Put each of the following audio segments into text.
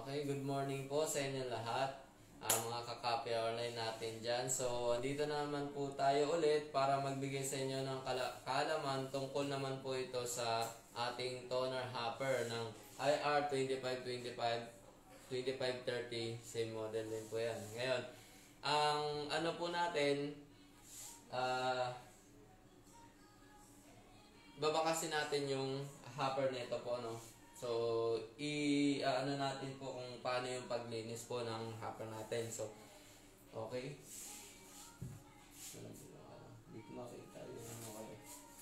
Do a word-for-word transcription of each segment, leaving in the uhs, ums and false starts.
Okay, good morning po sa inyo lahat, uh, mga kakapya online natin dyan. So, andito naman po tayo ulit para magbigay sa inyo ng kaalaman tungkol naman po ito sa ating toner hopper ng I R twenty-five twenty-five, twenty-five thirty, same model din po yan. Ngayon, ang ano po natin, uh, babakasin natin yung hopper nito po, no? So, i uh, ano natin po kung paano yung paglinis po ng hopper natin. So, okay. Hindi ko makita yung ano kami.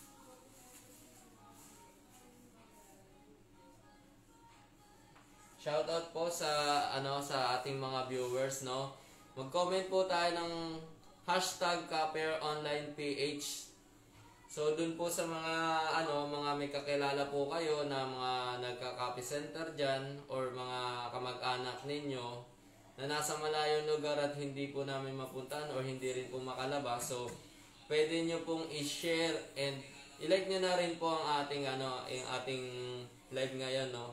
Shoutout po sa ano sa ating mga viewers, no. Mag-comment po tayo ng hashtag CopperOnlinePH. So, dun po sa mga, ano, mga may kakilala po kayo na mga nagka-copy center dyan or mga kamag-anak ninyo na nasa malayong lugar at hindi po namin mapuntahan or hindi rin po makalabas. So, pwede nyo pong i-share and i-like nyo na rin po ang ating, ano, yung ating live ngayon, no.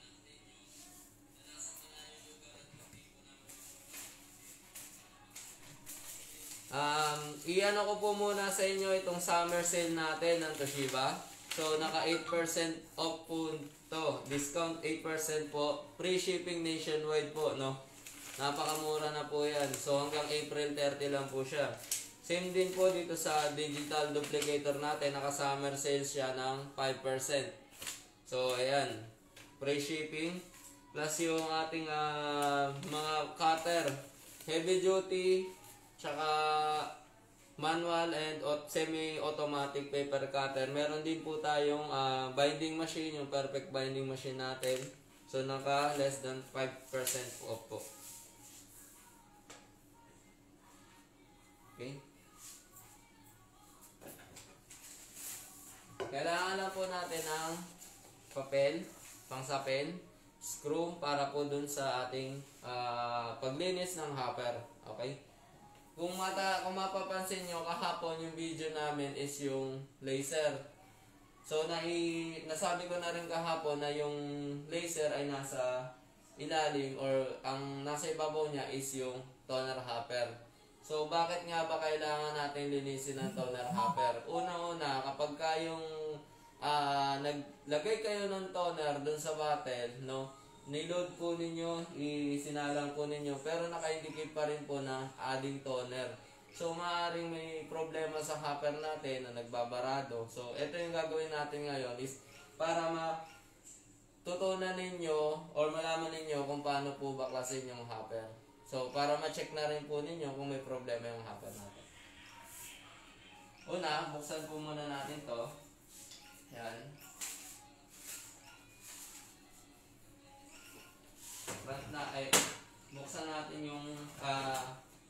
Um, i-ano ko po muna sa inyo itong summer sale natin ng Toshiba. So, naka eight percent off po to. Discount eight percent po. Free shipping nationwide po, no? Napakamura na po yan. So, hanggang April thirty lang po siya. Same din po dito sa digital duplicator natin. Naka summer sale siya ng five percent. So, ayan. Free shipping. Plus yung ating uh, mga cutter. Heavy duty. Tsaka manual and semi-automatic paper cutter. Meron din po tayong uh, binding machine, yung perfect binding machine natin. So, naka less than five percent off po. Okay. Kailangan lang po natin ng papel, pangsapin, screw para po dun sa ating uh, paglinis ng hopper. Okay. Kung, mata, kung mapapansin nyo, kahapon yung video namin is yung laser. So, nai, nasabi ko na rin kahapon na yung laser ay nasa ilalim or ang nasa ibabaw niya is yung toner hopper. So, bakit nga ba kailangan natin linisin ng toner hopper? Una-una, kapag ka yung uh, naglagay kayo ng toner dun sa bottle, no? Niload po ninyo, isinalang po ninyo, pero naka-indicate pa rin po na adding toner. So, maaaring may problema sa hopper natin na nagbabarado. So, ito yung gagawin natin ngayon is para matutunan ninyo or malaman ninyo kung paano po baklasin yung hopper. So, para ma-check na rin po ninyo kung may problema yung hopper natin. Una, buksan po muna natin to. Yan. Front na ay buksan natin yung uh,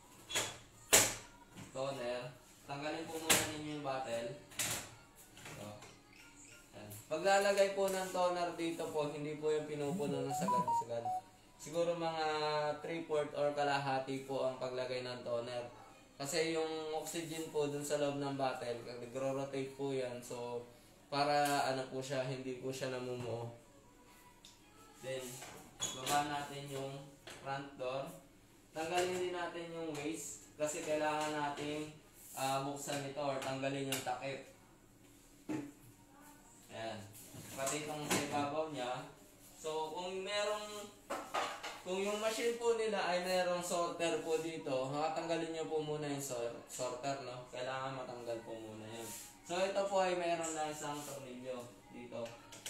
toner. Tanggalin po muna ninyo yung bottle. So, yan. Paglalagay po ng toner dito po, hindi po yung pinupuno ng sagad-sagad. Siguro mga three fourths or kalahati po ang paglagay ng toner. Kasi yung oxygen po dun sa loob ng bottle, nagro-rotate po yan. So, para ano po siya, hindi po siya namumuo. Then, baba natin yung front door. Tanggalin din natin yung waste kasi kailangan natin uh, buksan ito or tanggalin yung takip. Ayan. Pati itong sa ibabaw niya. So, kung merong kung yung machine po nila ay merong sorter po dito, makatanggalin nyo po muna yung sor sorter, no? Kailangan matanggal po muna yun. So, ito po ay meron na isang tornilyo dito.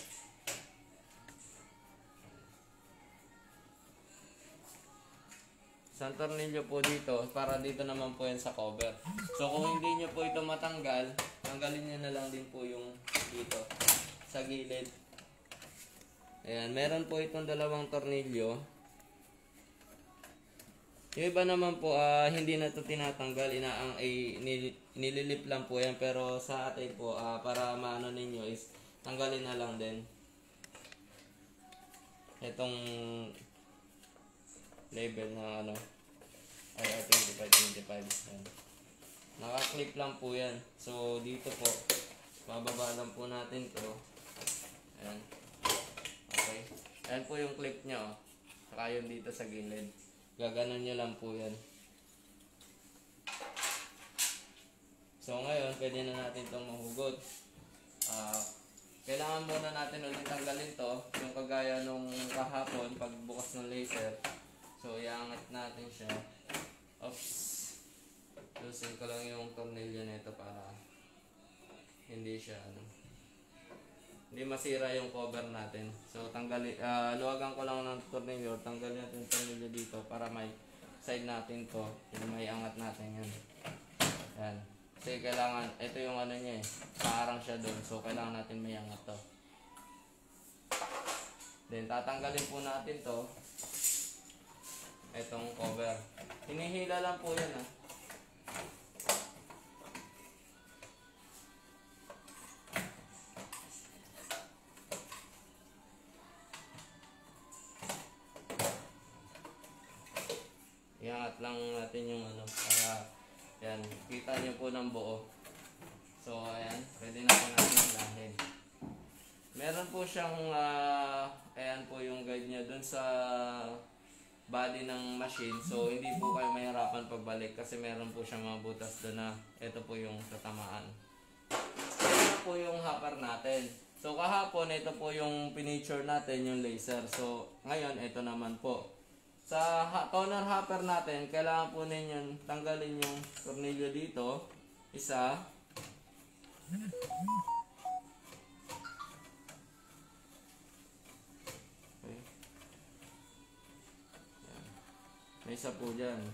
Isang tornilyo po dito para dito naman po yan sa cover. So kung hindi nyo po ito matanggal, tanggalin nyo na lang din po yung dito sa gilid. Ayan, meron po itong dalawang tornilyo. Yung iba naman po uh, hindi na ito tinatanggal, inaang ay nililip lang po yan, pero sa atin po uh, para maano ninyo is tanggalin na lang din itong label na ano I R twenty-five twenty-five. Naka-clip lang po yan. So dito po bababa lang po natin to. Ayan. Okay. Ayan po yung clip nya, oh. Saka tsaka yung dito sa gilid. Gaganon nyo lang po yan. So ngayon, pwede na natin itong mahugot. Uh, kailangan muna natin ulit tanggalin to, yung kagaya nung kahapon, pagbukas ng laser. So iangat natin siya. Oops. Lusin ko lang yung tornilyo nito para hindi siya ano, hindi masira yung cover natin. So tanggalin, uh, luwagan ko lang ng tornilyo, tanggalin natin yung tornilyo dito para may side natin to, yung may angat natin yan. Yan. Kasi kailangan, ito yung ano niya eh, parang siya doon. So kailangan natin may angat to. Then tatanggalin po natin to, itong cover. Hinihila lang po yan ah. Iangat lang natin yung ano, para yan, kita nyo po ng buo. So ayan, pwede na po natin lahin. Meron po siyang uh, ayan po yung guide niya dun sa body ng machine. So hindi po kayo mahirapan pagbalik kasi meron po siyang mga butas doon na ito po yung tatamaan. Ito po yung hopper natin. So kahapon ito po yung piniture natin, yung laser. So ngayon ito naman po. Sa toner hopper natin, kailangan po ninyo tanggalin yung tornilyo dito. Isa. Okay. Yan. May isa po dyan.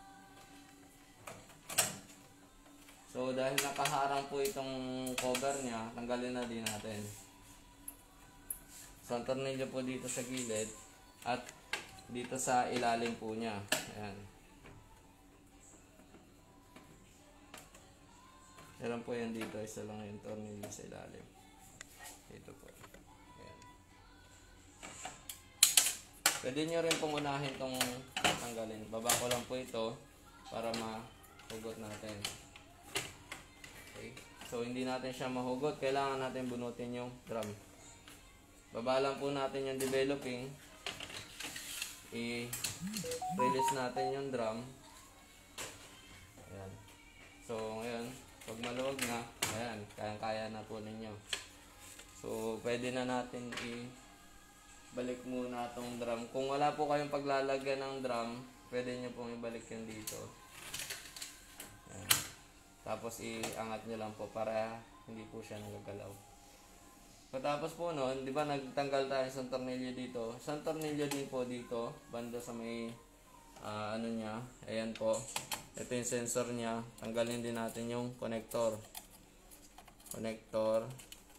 So dahil nakaharang po itong cover niya, tanggalin na din natin. So ang tornilyo po dito sa gilid at dito sa ilalim po niya. Ayan. Meron po yan dito. Isa lang yung tornilyo sa ilalim. Dito po. Ayan. Pwede nyo rin pong unahin itong tanggalin. Baba ko lang po ito para mahugot natin. Okay. So hindi natin siya mahugot. Kailangan natin bunutin yung drum. Baba lang po natin yung developing. I-release natin yung drum. Ayan. So ngayon, pag maluwag na, ayan, kayang-kaya na po ninyo. So pwede na natin i-balik muna itong drum. Kung wala po kayong paglalagyan ng drum, pwede nyo pong ibalik yan dito. Ayan. Tapos i-angat nyo lang po para hindi po siya nagagalaw. Pagkatapos po noon, di ba nagtanggal tayo sa tornilyo dito. Sa tornilyo din po dito, banda sa may uh, ano niya. Ayan po. Ito yung sensor niya. Tanggalin din natin yung connector. Connector.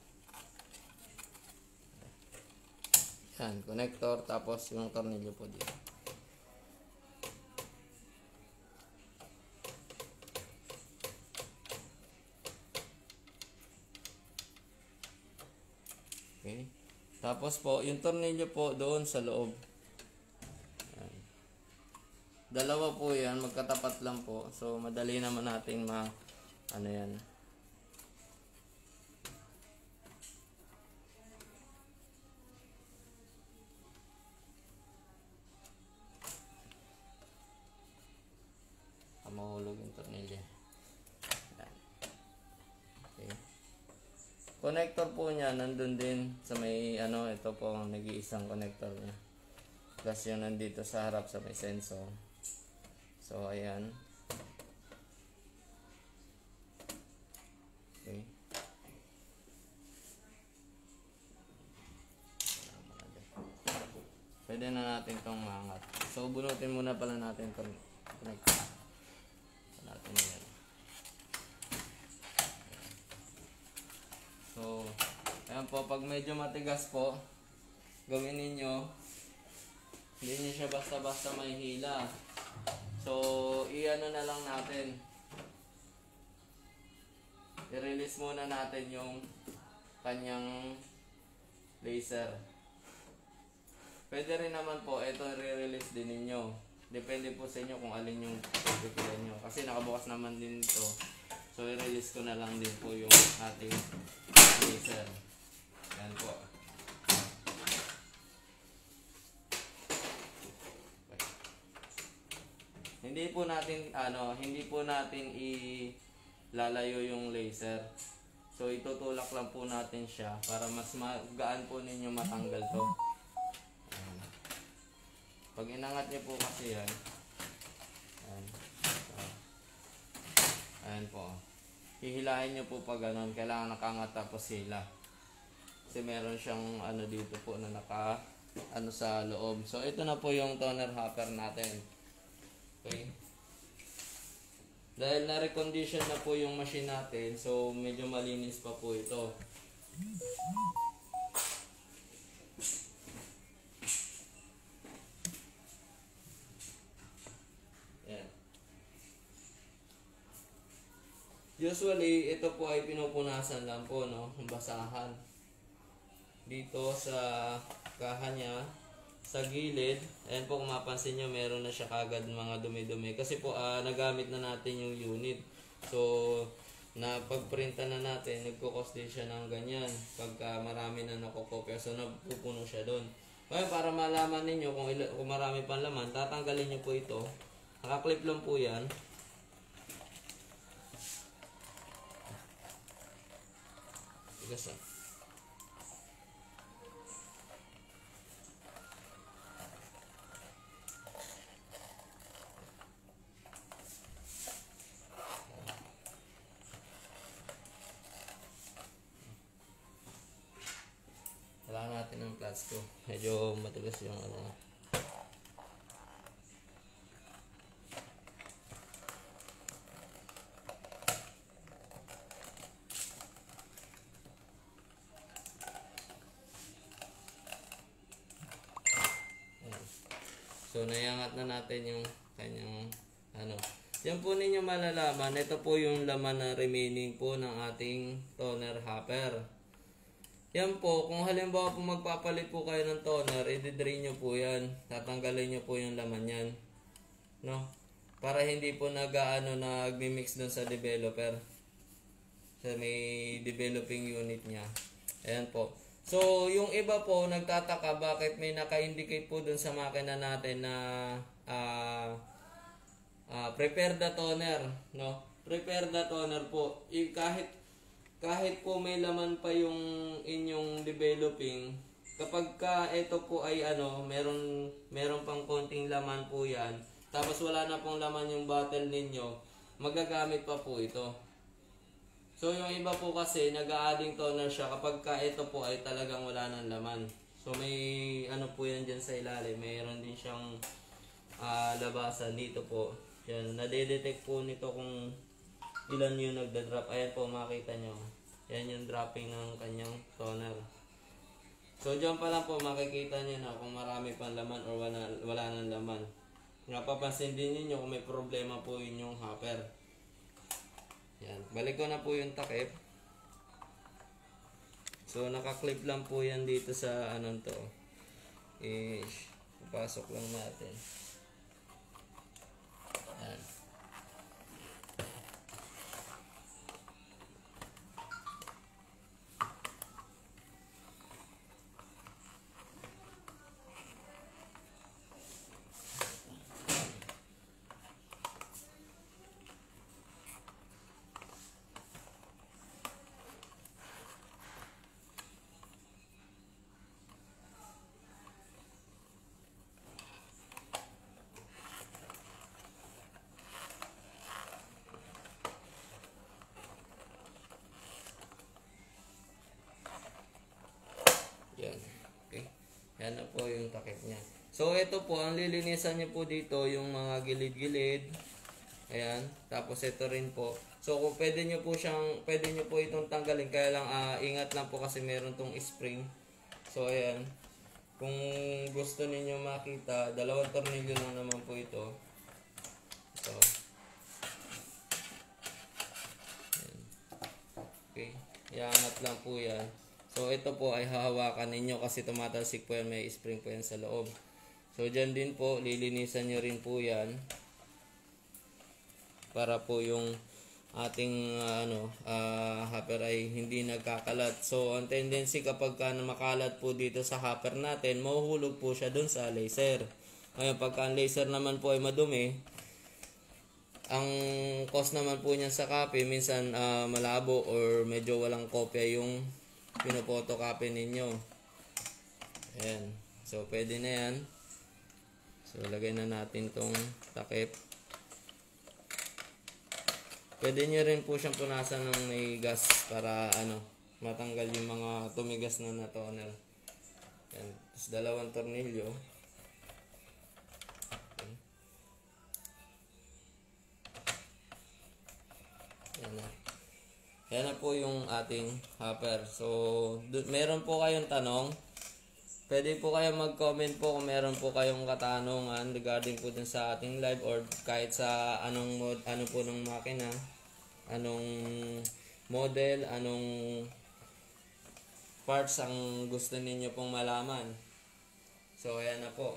Yan, connector. Tapos yung tornilyo po dito. Okay. Tapos po, yung tornilyo po doon sa loob. Ayan. Dalawa po yan, magkatapat lang po. So, madali naman natin ma, ano yan. Ah, mahulog yung tornilyo. Connector po niya, nandun din sa may, ano, ito po ang nag-iisang connector niya. Plus yung nandito sa harap sa may sensor. So, ayan. Okay. Pwede na natin itong maangat. So, bunutin muna pala natin itong connector. Natin yan. So, ayan po, pag medyo matigas po, gawin ninyo, hindi nyo siya basta-basta mahihila. So, i-ano na lang natin. I-release muna natin yung kanyang laser. Pwede rin naman po, ito i-release din ninyo. Depende po sa inyo kung alin yung pipiliin nyo. Kasi nakabukas naman din ito. So, i-release ko na lang din po yung ating laser. Yan po. Hindi po natin ano, hindi po natin ilalayo yung laser. So itutulak lang po natin siya para mas magaan po ninyo matanggal to. Ayan. Pag inangat niyo po kasi yan. Ayan. So, ayan po. Hihilahin niyo po pag ganun. Kailangan nakangat tapos hila. Kasi meron siyang ano dito po na naka ano sa loob. So ito na po yung toner hopper natin. Okay. Dahil na-recondition na po yung machine natin, so medyo malinis pa po ito. Yan. Usually, ito po ay pinupunasan lang po, no? Yung basahan. Dito sa kaha niya, sa gilid, ayan po kung mapansin nyo, meron na siya kagad mga dumi-dumi. Kasi po, uh, nagamit na natin yung unit. So, napagprinta na natin, nagkukos din siya ng ganyan. Pagka marami na nakokopya, so napupuno siya doon. Kaya para malaman ninyo kung, kung marami pang laman, tatanggalin nyo po ito. Nakaklip lang po yan. Tigas na. Kailangan natin ng plastic. Medyo matigas yung ano. So, naiangat na natin yung kanyang ano. Yan po ninyo malalaman. Ito po yung laman na remaining po ng ating toner hopper. Yan po, kung halimbawa po magpapalit po kayo ng toner, i-drain nyo po yan. Tatanggalin nyo po yung laman yan. No? Para hindi po nag-ano, nag-mix dun sa developer. Sa may developing unit niya. Ayan po. So, yung iba po, nagtataka bakit may naka-indicate po dun sa makina natin na uh, uh, prepare the toner. No? Prepare the toner po. I, kahit kahit po may laman pa yung inyong developing, kapag ka ito po ay ano, meron, meron pang konting laman po yan, tapos wala na pong laman yung bottle ninyo, magagamit pa po ito. So yung iba po kasi, nag-a-adding toner siya kapag ka ito po ay talagang wala ng laman. So may ano po yan dyan sa ilalim, mayroon din siyang uh, labasan dito po. Yan, nadedetect po nito kung ilan yung nagda-drop. Ayan po, makita nyo. Yan yung dropping ng kanyang toner. So, dyan pa lang po makikita nyo na kung marami pang laman or wala, wala nang laman. Napapansin din niyo kung may problema po yun yung hopper. Yan. Balik ko na po yung takip. So, nakaklip lang po yan dito sa anong to. Eh, papasok lang natin. Yan. Yan na po yung takip niya. So, ito po, ang lilinisan niyo po dito, yung mga gilid-gilid. Ayan. Tapos, ito rin po. So, kung pwede niyo po siyang, pwede niyo po itong tanggalin. Kaya lang, uh, ingat lang po kasi meron tong spring. So, ayan. Kung gusto niyo makita, dalawang tornilyo lang naman po ito. Ito. Ayan. Okay. Iangat lang po yan. So, ito po ay hahawakan ninyo kasi tumatalsik po yan, may spring po yan sa loob. So, dyan din po, lilinisan nyo rin po yan. Para po yung ating uh, ano, uh, hopper ay hindi nagkakalat. So, ang tendency kapag ka makalat po dito sa hopper natin, mahuhulog po siya dun sa laser. Ngayon, pagka ang laser naman po ay madumi, ang cost naman po niyan sa copy, minsan ah, malabo or medyo walang kopya yung pinopotocopy ninyo. Ayan. So, pwede na yan. So, lagay na natin tong takip. Pwede nyo rin po siyang punasan ng may gas para ano, matanggal yung mga tumigas na na toner. Ayan. Tapos, dalawang tornilyo. Okay. Ayan na. Yan na po yung ating hopper. So, meron po kayong tanong, pwede po kayo mag-comment po kung meron po kayong katanungan regarding po dun sa ating live or kahit sa anong mod, ano po ng makina, anong model, anong parts ang gusto ninyo pong malaman. So, ayan na po.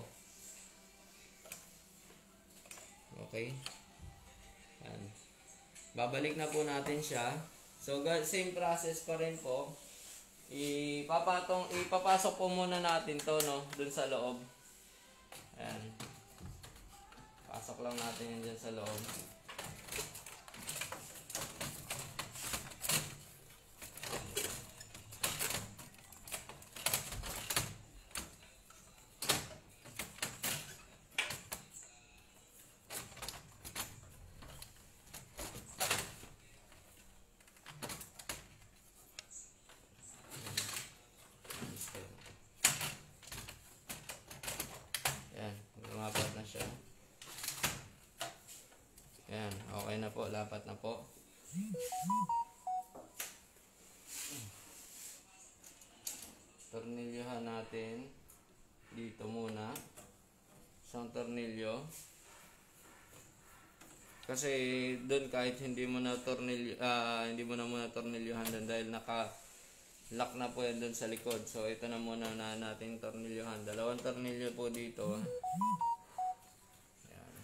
Okay. Ayan. Babalik na po natin siya. So, same process pa rin po. Ipapatong, ipapasok po muna natin to, no, dun sa loob. Ayan. Pasok lang natin yun dyan sa loob. Lumapat na siya. Ayan, okay na po, lapat na po. Tornilyohan natin dito muna. Isang tornilyo. Kasi doon kahit hindi mo na tornilyo, uh, hindi mo na muna tornilyohan doon dahil naka lock na po yan doon sa likod. So ito na muna na natin tornilyohan. Dalawang tornilyo po dito. Ayan.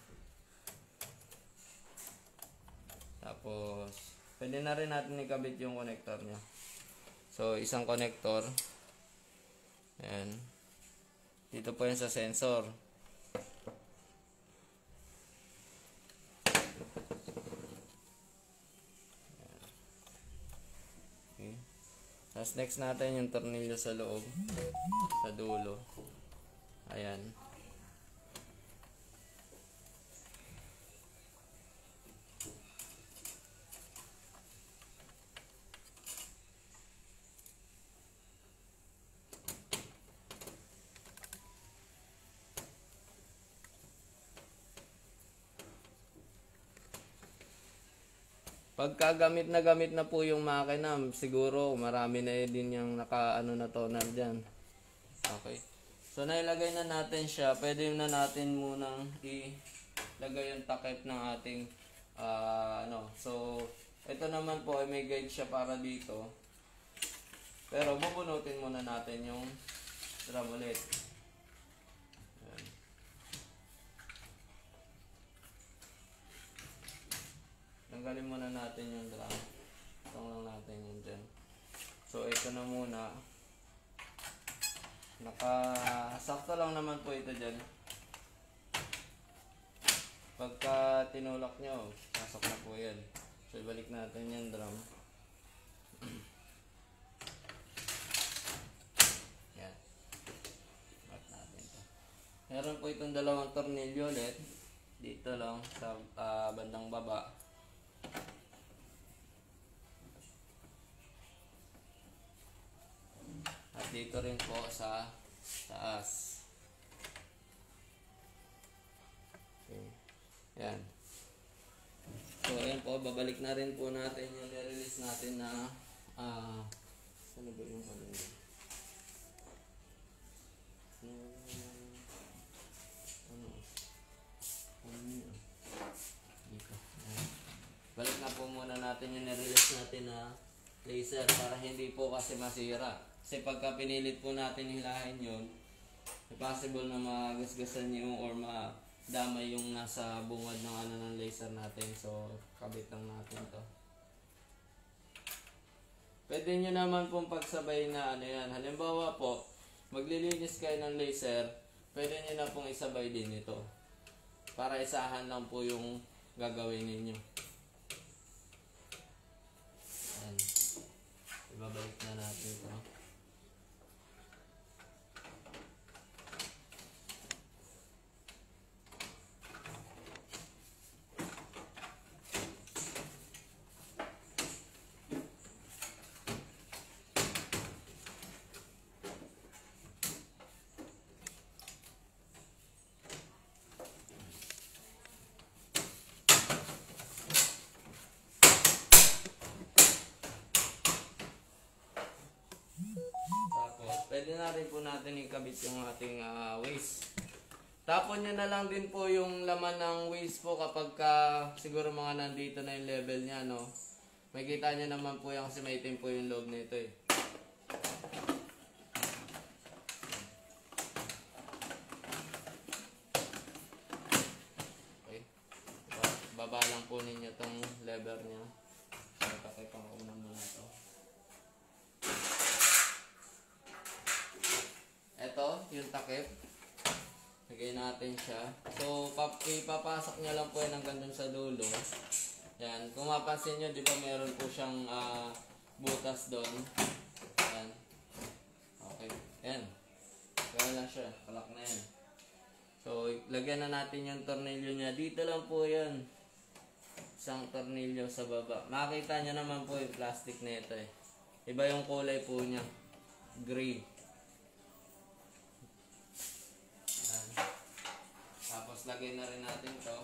Tapos pwede na rin natin ikabit yung connector nya. So isang connector. Ayan. Dito po yan sa sensor. Tapos next natin yung tornilyo sa loob, sa dulo. Ayan. Pagka gamit na gamit na po yung makina, siguro marami na din yung naka ano na toner dyan. Okay. So nailagay na natin siya. Pwede na natin munang ilagay yung takip ng ating uh, ano. So ito naman po ay may guide siya para dito. Pero bubunutin muna natin yung drum ulit. Tanggalin muna natin yung drum. Itong lang natin yun dyan. So, ito na muna. Naka-sakto lang naman po ito dyan. Pagka tinulak nyo, pasok na po yan. So, ibalik natin yung drum. Yan. Back natin ito. Meron po itong dalawang tornilyo ulit. Dito lang sa uh, bandang baba. At dito rin po sa taas. Okay. Yan. So, ayan po. Babalik na rin po natin yung nirelease natin na ah, uh, ano ba yung ano yun? Ano? Ano yun? Dito. Ayan. Balik na po muna natin yung nirelease natin na laser para hindi po kasi masira. Kasi pagka pinilit po natin hilahin yun, possible na magasgasan yung or madamay yung nasa bungad ng ano ng laser natin. So, kabit lang natin to. Pwede nyo naman pong pagsabay na ano yan. Halimbawa po, maglilinis kayo ng laser, pwede nyo na pong isabay din ito. Para isahan lang po yung gagawin ninyo. Ayan. Ibabalik na natin ito. Pwede na rin po natin ikabit yung ating uh, waste. Tapon nyo na lang din po yung laman ng waste po kapag ka, siguro mga nandito na yung level nya, no? May kita nyo naman po yan kasi may itim po yung loob nito eh. Okay. Baba lang po ninyo tong lever nya. Pakipang ko na muna ito. Ito, yung takip. Lagay natin siya. So, pap ipapasok niya lang po yan hanggang dun sa dulo. Yan. Kung mapansin nyo, di ba meron po siyang uh, butas doon. Yan. Okay. Yan. Kaya na siya. Kalak na yan. So, lagyan na natin yung tornilyo niya. Dito lang po yan. Isang tornilyo sa baba. Makita nyo naman po yung plastic na ito eh. Iba yung kulay po niya. Gray. Tapos lagay na rin natin to.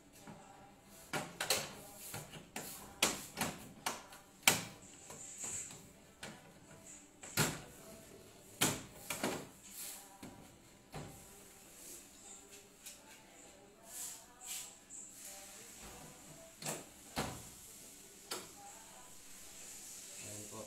Ayan po.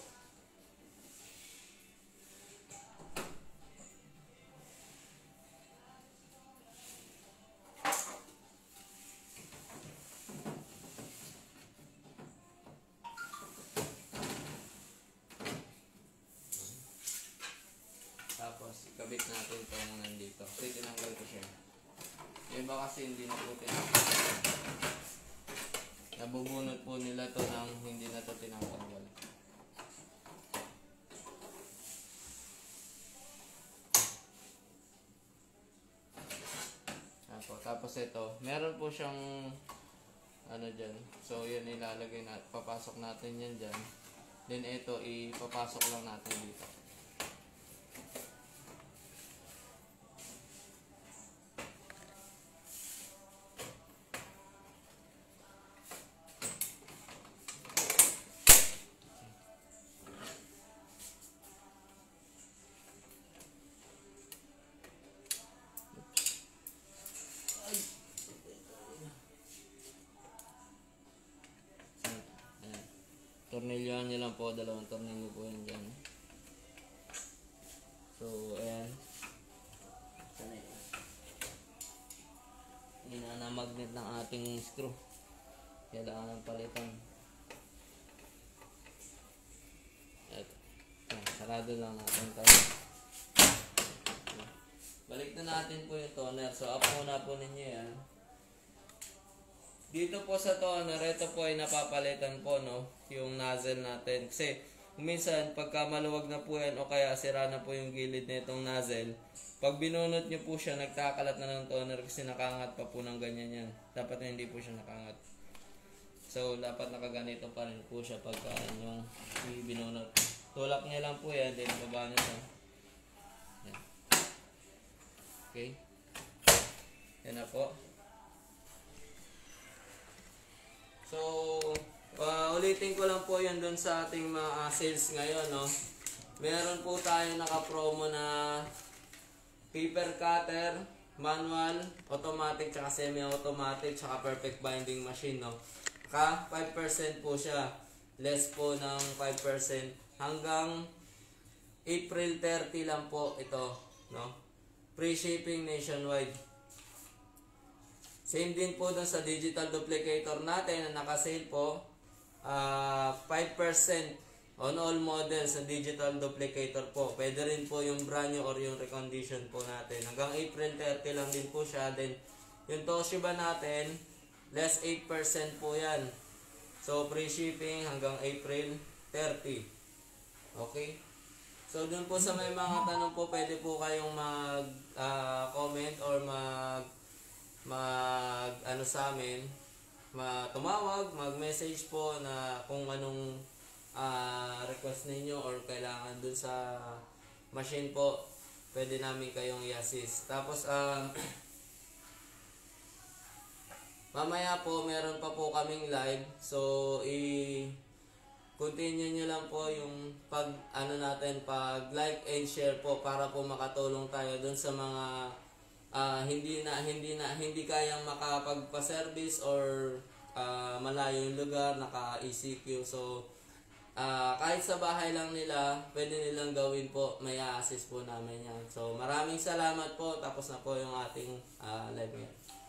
Tapos, ikabit natin ito mga nandito. Kasi tinanggal ko siya. Yung iba kasi hindi na po tinanggal. Nabubunot po nila to nang hindi na ito tinanggal. Tapos, tapos ito, meron po siyang ano dyan. So, yun ilalagay na, papasok natin yan dyan. Then, ito, ipapasok lang natin dito. Tornilyohan nyo lang po, dalawang tornilyo po yun dyan. So, ayan. Sana yun. Hina na magnet ng ating screw. Kailangan palitan. At, ayan, sarado lang natin tayo. Balik na natin po yung toner. So, up muna po ninyo yan. Dito po sa toner, ito po ay napapalitan po, no, yung nozzle natin. Kasi, minsan, pagka maluwag na po yan o kaya sira na po yung gilid na itong nozzle, pag binunot nyo po siya, nagkakalat na ng toner kasi nakangat pa po ng ganyan yan. Dapat na hindi po siya nakangat. So, dapat nakaganito pa rin po siya pagka yung binunot. Tulak niya lang po yan, then baba nyo siya. Yan. Okay. Yan na po. So, uh, ulitin ko lang po yan dun sa ating mga uh, sales ngayon, no? Meron po tayo naka-promo na paper cutter, manual, automatic, tsaka semi-automatic, tsaka perfect binding machine, no? Ka five percent po siya. Less po ng five percent. Hanggang April thirty lang po ito, no? Free shipping nationwide. Same din po dun sa digital duplicator natin na naka-sale po. Uh, five percent on all models sa digital duplicator po. Pwede rin po yung brand new or yung recondition po natin. Hanggang April thirty lang din po siya. Then, yung Toshiba natin, less eight percent po yan. So, free shipping hanggang April thirty. Okay? So, dun po sa may mga tanong po, pwede po kayong mag-comment or mag, mag, ano sa amin, ma tumawag, mag-message po na kung anong uh, request ninyo or kailangan dun sa machine po, pwede namin kayong i-assist. Tapos, um, mamaya po, meron pa po kaming live. So, i-continue nyo lang po yung pag, ano natin, pag like and share po para po makatulong tayo dun sa mga uh, hindi na, hindi na, hindi kayang makapagpa-service or uh, malayo yung lugar, naka-E C Q. So, uh, kahit sa bahay lang nila, pwede nilang gawin po, may assist po namin yan. So, maraming salamat po. Tapos na po yung ating uh, live ngayon.